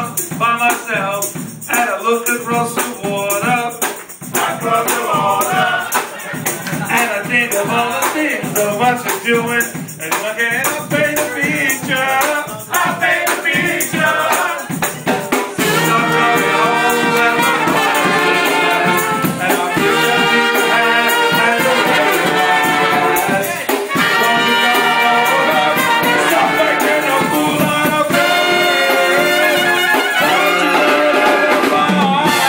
down by myself and I look across the water. Across the water. And I think of all the things of what you're doing. And look at I paint a picture. I paint a picture. Since I'm coming home and my father's and I feel that people have and the way it was. Don't you come over? Stop making a fool out of me. Don't you ever follow me.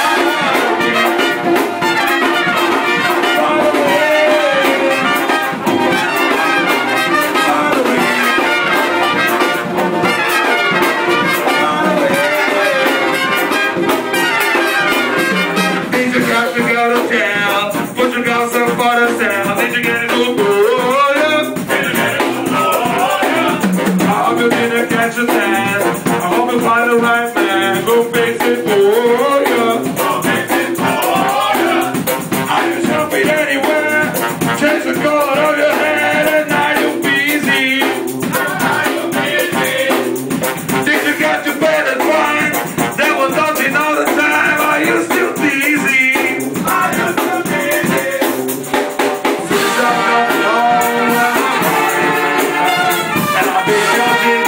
Follow me. Catch a tan. I hope you find the right man. Go fix it for ya. Go fix it for ya. I just jump it anywhere. Change the color of your head and now you're busy. Now you're busy. Think you got your bed and wine? That was nothing all the time. Are you still busy? Are you still busy? Since I'm coming home and I've been judging.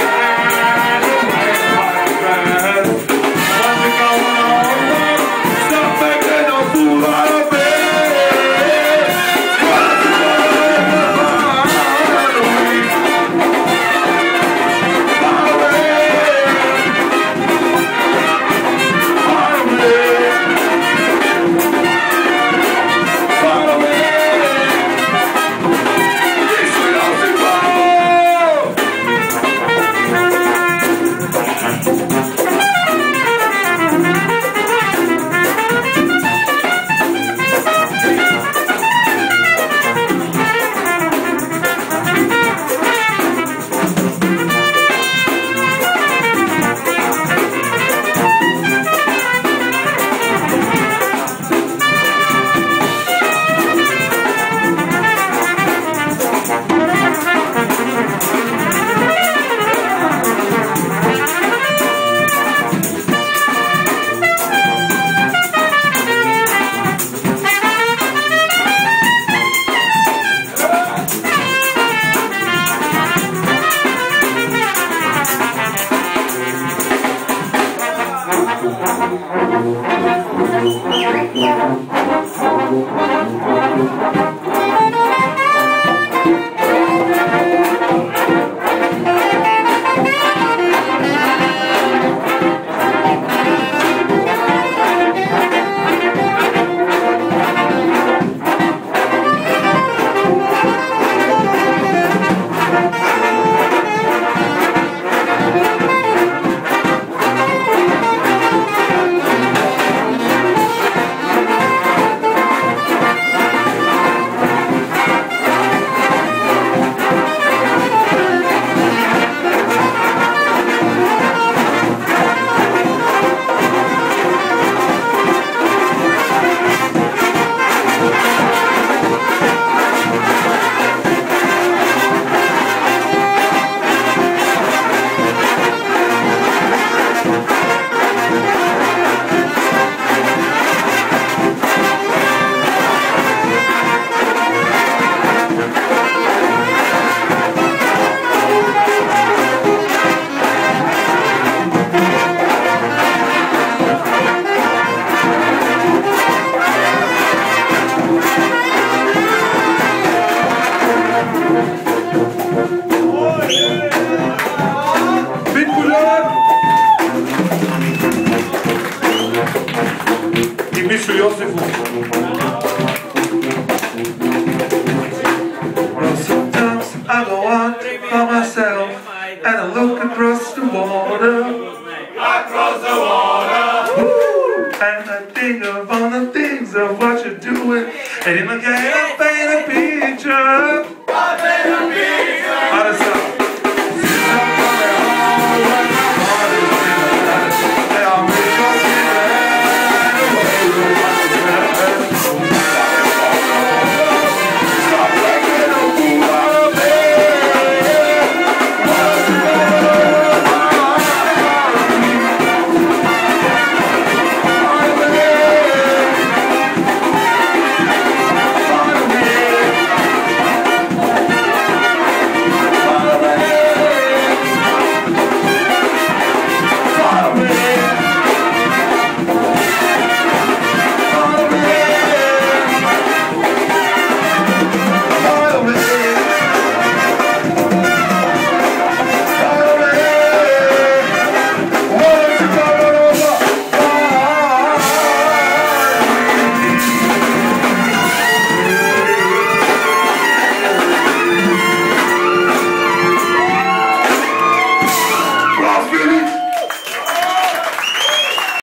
Well, sometimes I go out by myself and I look across the water. Across the water. Woo! And I think of all the things of what you're doing. And in my game I paint a picture. I paint a picture. How does that sound?